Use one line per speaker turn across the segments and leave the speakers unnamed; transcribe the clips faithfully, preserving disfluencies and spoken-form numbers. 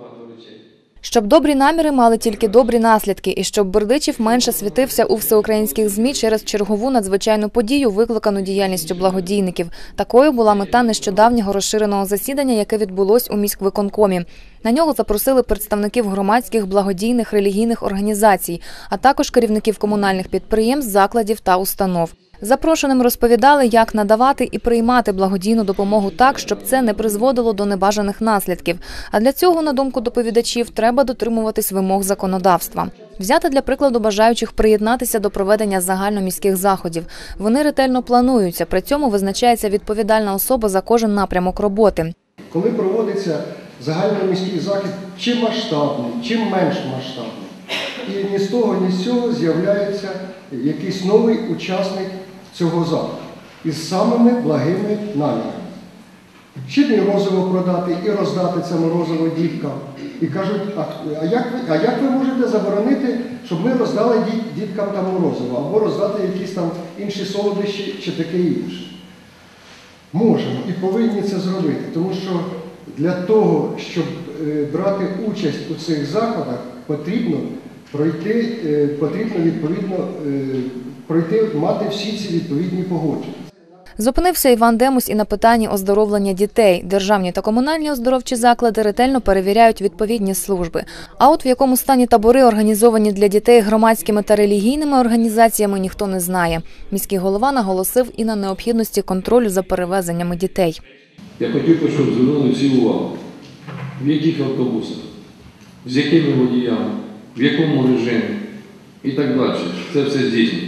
Щоб добрі наміри мали тільки добрі наслідки і щоб Бердичів менше світився у всеукраїнських ЗМІ через чергову надзвичайну подію, викликану діяльністю благодійників. Такою була мета нещодавнього розширеного засідання, яке відбулось у міськвиконкомі. На нього запросили представників громадських, благодійних, релігійних організацій, а також керівників комунальних підприємств, закладів та установ. Запрошеним розповідали, як надавати і приймати благодійну допомогу так, щоб це не призводило до небажаних наслідків. А для цього, на думку доповідачів, треба дотримуватись вимог законодавства. Взяти для прикладу бажаючих приєднатися до проведення загальноміських заходів. Вони ретельно плануються, при цьому визначається відповідальна особа за кожен напрямок роботи.
Коли проводиться загальноміський захід, чим масштабний, чим менш масштабний. І ні з того, ні з цього з'являється якийсь новий учасник цього заходу із самими благими намірами. Чи морозиво продати і роздати це морозиво діткам. І кажуть, а як ви, а як ви можете заборонити, щоб ми роздали діткам там морозиво, або роздати якісь там інші солодощі чи таке інше? Можемо і повинні це зробити, тому що для того, щоб брати участь у цих заходах, потрібно пройти, потрібно відповідно пройти, мати всі ці відповідні погодження.
Зупинився Іван Демусь і на питанні оздоровлення дітей. Державні та комунальні оздоровчі заклади ретельно перевіряють відповідні служби. А от в якому стані табори, організовані для дітей громадськими та релігійними організаціями, ніхто не знає. Міський голова наголосив і на необхідності контролю за перевезеннями дітей.
Я хотів би, щоб звернули всі увагу, в яких автобусах, з якими водіями, в якому режимі і так далі. Це все здійснюється.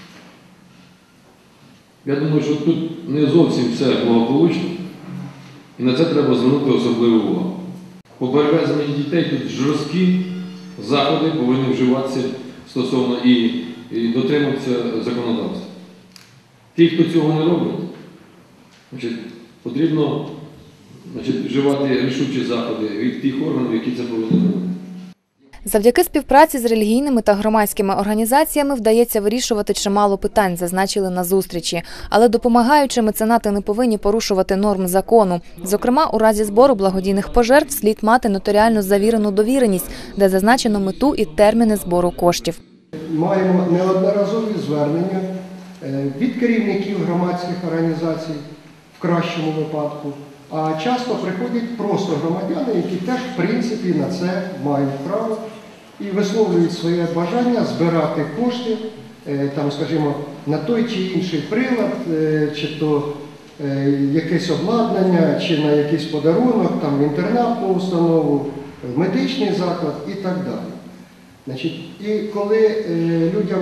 Я думаю, що тут не зовсім все благополучно, і на це треба звернути особливу увагу. По перевезенню дітей тут жорсткі заходи повинні вживатися стосовно і, і дотримуватися законодавства. Ті, хто цього не робить, значить, потрібно значить, вживати рішучі заходи від тих органів, які це повинні робити.
Завдяки співпраці з релігійними та громадськими організаціями вдається вирішувати чимало питань, зазначили на зустрічі. Але допомагаючи, меценати не повинні порушувати норм закону. Зокрема, у разі збору благодійних пожертв слід мати нотаріально завірену довіреність, де зазначено мету і терміни збору коштів.
Маємо неодноразові звернення від керівників громадських організацій, в кращому випадку, а часто приходять просто громадяни, які теж, в принципі, на це мають право і висловлюють своє бажання збирати кошти, там, скажімо, на той чи інший прилад, чи то якесь обладнання, чи на якийсь подарунок, там, інтернатну установу, медичний заклад і так далі. Значить, і коли людям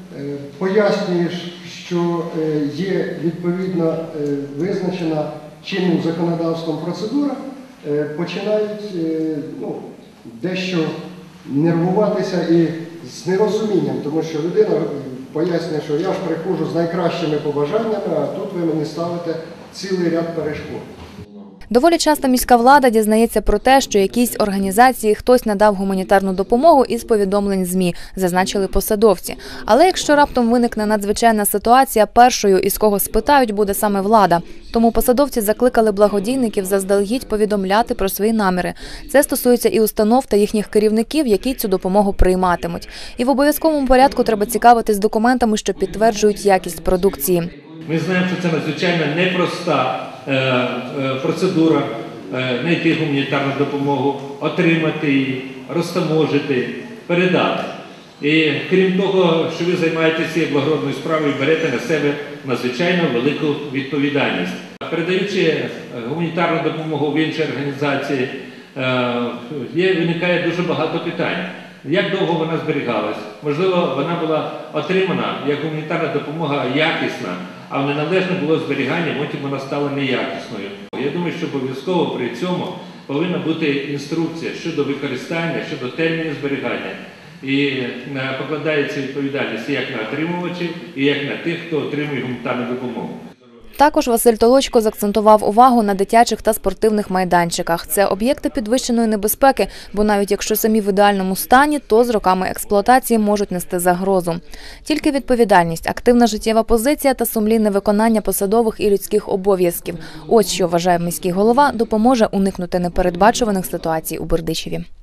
пояснюєш, що є відповідно визначена чинним законодавством процедура, починають ну, дещо нервуватися і з нерозумінням, тому що людина пояснює, що я ж приходжу з найкращими побажаннями, а тут ви мені ставите цілий ряд перешкод.
Доволі часто міська влада дізнається про те, що якійсь організації хтось надав гуманітарну допомогу із повідомлень ЗМІ, зазначили посадовці. Але якщо раптом виникне надзвичайна ситуація, першою, із кого спитають, буде саме влада. Тому посадовці закликали благодійників заздалегідь повідомляти про свої наміри. Це стосується і установ та їхніх керівників, які цю допомогу прийматимуть. І в обов'язковому порядку треба цікавитись документами, що підтверджують якість продукції.
Ми знаємо, що це надзвичайно непроста процедура знайти гуманітарну допомогу, отримати її, розтаможити, передати. І крім того, що ви займаєтеся цією благородною справою, берете на себе надзвичайно велику відповідальність. Передаючи гуманітарну допомогу в інші організації, є, виникає дуже багато питань. Як довго вона зберігалась? Можливо, вона була отримана як гуманітарна допомога якісна, а в неналежне було зберігання, потім вона стала неякісною. Я думаю, що обов'язково при цьому повинна бути інструкція щодо використання, щодо термінів зберігання. І покладається відповідальність як на отримувачів, і як на тих, хто отримує гуманітарну допомогу.
Також Василь Толочко заакцентував увагу на дитячих та спортивних майданчиках. Це об'єкти підвищеної небезпеки, бо навіть якщо самі в ідеальному стані, то з роками експлуатації можуть нести загрозу. Тільки відповідальність, активна життєва позиція та сумлінне виконання посадових і людських обов'язків – ось що, вважає міський голова, допоможе уникнути непередбачуваних ситуацій у Бердичеві.